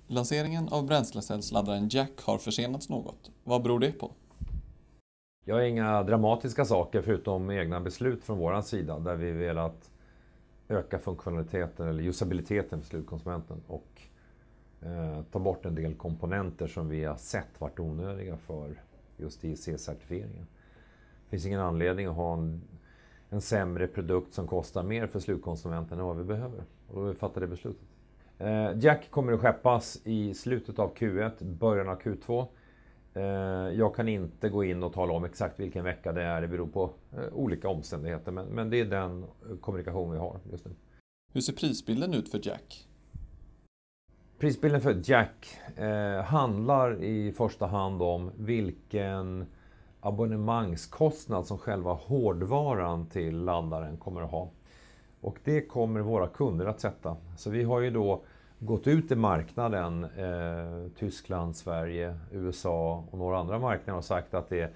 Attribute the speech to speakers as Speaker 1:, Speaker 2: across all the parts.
Speaker 1: Lanseringen av bränslecellsladdaren Jack har försenats något. Vad beror det på?
Speaker 2: Jag har inga dramatiska saker förutom egna beslut från vår sida där vi velat öka funktionaliteten eller usabiliteten för slutkonsumenten och ta bort en del komponenter som vi har sett varit onödiga för just IEC-certifieringen. Det finns ingen anledning att ha en sämre produkt som kostar mer för slutkonsumenten än vad vi behöver. Och då har vi fattat det beslutet. Jack kommer att skeppas i slutet av Q1, början av Q2. Jag kan inte gå in och tala om exakt vilken vecka det är. Det beror på olika omständigheter. Men det är den kommunikation vi har just nu.
Speaker 1: Hur ser prisbilden ut för Jack?
Speaker 2: Prisbilden för Jack handlar i första hand om vilken abonnemangskostnad som själva hårdvaran till laddaren kommer att ha. Och det kommer våra kunder att sätta. Så vi har ju då gått ut i marknaden, Tyskland, Sverige, USA och några andra marknader och sagt att det är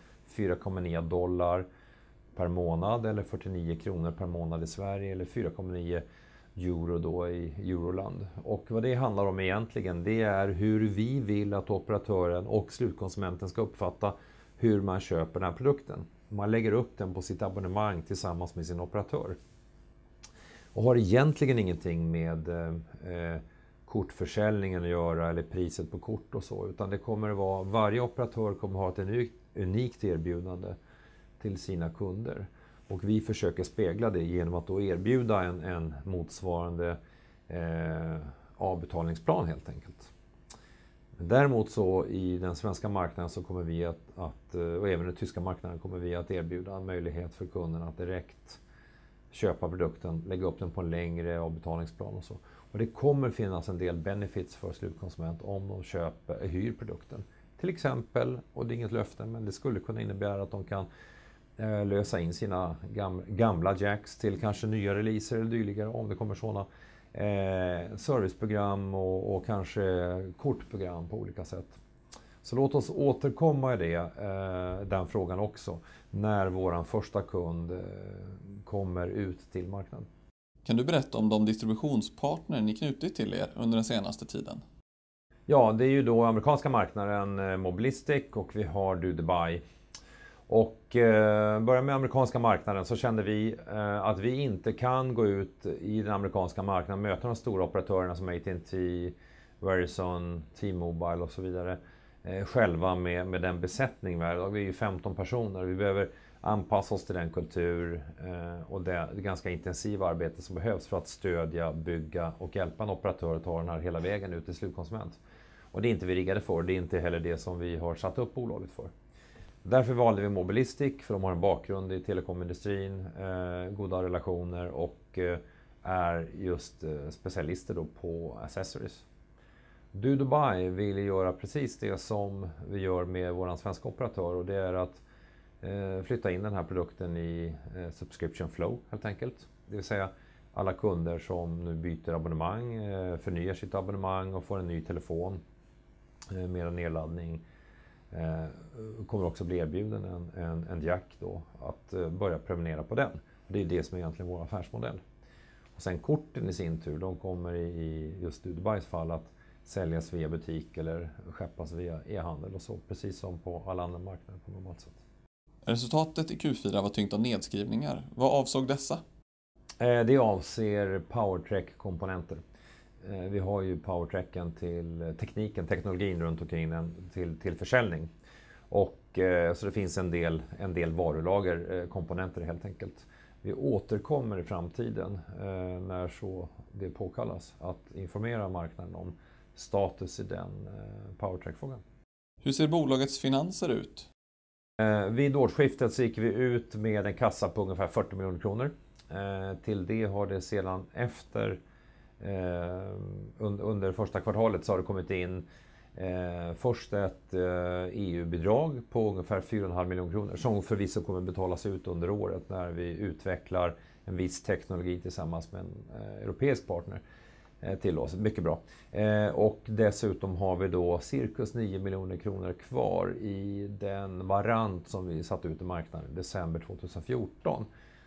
Speaker 2: $4,9 per månad eller 49 kronor per månad i Sverige eller 4,9 euro då i Euroland. Och vad det handlar om egentligen, det är hur vi vill att operatören och slutkonsumenten ska uppfatta hur man köper den här produkten. Man lägger upp den på sitt abonnemang tillsammans med sin operatör. Och har egentligen ingenting med kortförsäljningen att göra eller priset på kort och så. Utan det kommer att vara, varje operatör kommer att ha ett unikt erbjudande till sina kunder. Och vi försöker spegla det genom att då erbjuda en motsvarande avbetalningsplan helt enkelt. Däremot så i den svenska marknaden så kommer vi och även den tyska marknaden kommer vi att erbjuda en möjlighet för kunderna att direkt köpa produkten, lägga upp den på en längre avbetalningsplan och så. Och det kommer finnas en del benefits för slutkonsument om de hyr produkten. Till exempel, och det är inget löfte, men det skulle kunna innebära att de kan lösa in sina gamla jacks till kanske nya releaser eller dyligare om det kommer sådana serviceprogram och kanske kortprogram på olika sätt. Så låt oss återkomma i den frågan också när våran första kund kommer ut till marknaden.
Speaker 1: Kan du berätta om de distributionspartner ni knutit till er under den senaste tiden?
Speaker 2: Ja, det är ju då amerikanska marknaden Mobilistic och vi har Dubai. Och börjar med amerikanska marknaden så kände vi att vi inte kan gå ut i den amerikanska marknaden och möta de stora operatörerna som AT&T, Verizon, T-Mobile och så vidare själva med den besättning vi är. Vi är ju 15 personer. Vi behöver anpassa oss till den kultur och det ganska intensiva arbete som behövs för att stödja, bygga och hjälpa en operatör att ta den här hela vägen ut till slutkonsument. Och det är inte vi riggade för. Det är inte heller det som vi har satt upp bolaget för. Därför valde vi Mobilistic för de har en bakgrund i telekomindustrin, goda relationer och är just specialister då på accessories. Dubai vill göra precis det som vi gör med vår svenska operatör och det är att flytta in den här produkten i subscription flow helt enkelt. Det vill säga alla kunder som nu byter abonnemang, förnyar sitt abonnemang och får en ny telefon med en nedladdning kommer också bli erbjuden en jack då att börja prenumerera på den. Det är det som är egentligen vår affärsmodell. Och sen korten i sin tur, de kommer i just Dubais fall att säljas via butik eller skeppas via e-handel och så, precis som på alla andra marknader på normalt sätt.
Speaker 1: Resultatet i Q4 var tyngt av nedskrivningar. Vad avsåg dessa?
Speaker 2: Det avser PowerTrack-komponenter. Vi har ju PowerTracken till teknologin runt omkring den till försäljning. Och så det finns en del varulagerkomponenter helt enkelt. Vi återkommer i framtiden när så det påkallas att informera marknaden om status i den PowerTrack-frågan.
Speaker 1: Hur ser bolagets finanser ut?
Speaker 2: Vid årsskiftet så gick vi ut med en kassa på ungefär 40 miljoner kronor. Till det har det sedan efter under första kvartalet så har det kommit in först ett EU-bidrag på ungefär 4,5 miljoner kronor som förvisso kommer betalas ut under året när vi utvecklar en viss teknologi tillsammans med en europeisk partner till oss. Mycket bra. Och dessutom har vi då cirkus 9 miljoner kronor kvar i den variant som vi satt ut i marknaden i december 2014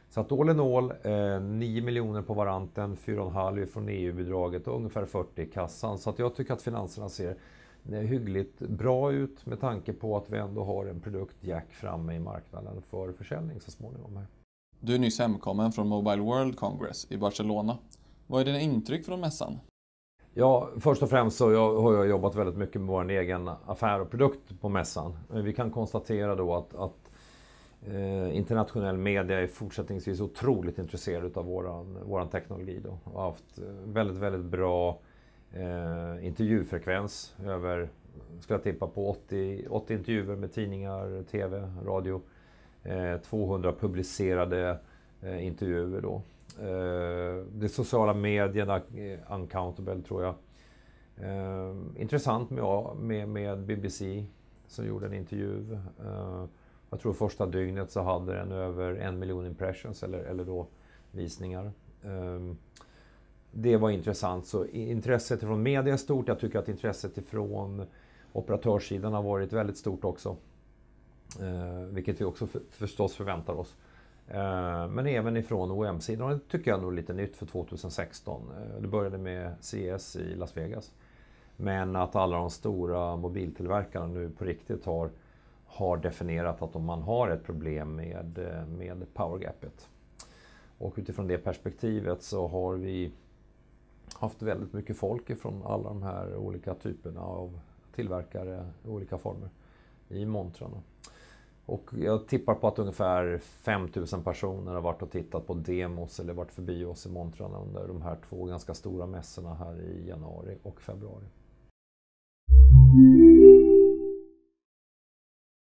Speaker 2: Så att all in all, 9 miljoner på varanten, 4,5 från EU-bidraget och ungefär 40 i kassan. Så att jag tycker att finanserna ser hyggligt bra ut med tanke på att vi ändå har en produktjack framme i marknaden för försäljning så småningom här.
Speaker 1: Du är nyss hemkommen från Mobile World Congress i Barcelona. Vad är dina intryck från mässan?
Speaker 2: Ja, först och främst så har jag jobbat väldigt mycket med vår egen affär och produkt på mässan. Vi kan konstatera då att internationell media är fortsättningsvis otroligt intresserad av våran teknologi då. Och har haft väldigt, väldigt bra intervjufrekvens över, ska jag tippa på 80 intervjuer med tidningar, tv, radio. 200 publicerade intervjuer då. De sociala medierna, uncountable tror jag. Intressant med BBC som gjorde en intervju. Jag tror första dygnet så hade den över 1 miljon impressions eller då visningar. Det var intressant. Så intresset från media är stort. Jag tycker att intresset från operatörssidan har varit väldigt stort också. Vilket vi också förstås förväntar oss. Men även ifrån OEM-sidan, det tycker jag nog lite nytt för 2016. Det började med CES i Las Vegas. Men att alla de stora mobiltillverkarna nu på riktigt har definierat att om man har ett problem med powergapet. Och utifrån det perspektivet så har vi haft väldigt mycket folk från alla de här olika typerna av tillverkare i olika former i montrarna. Och jag tippar på att ungefär 5000 personer har varit och tittat på demos eller varit förbi oss i montrarna under de här 2 ganska stora mässorna här i januari och februari.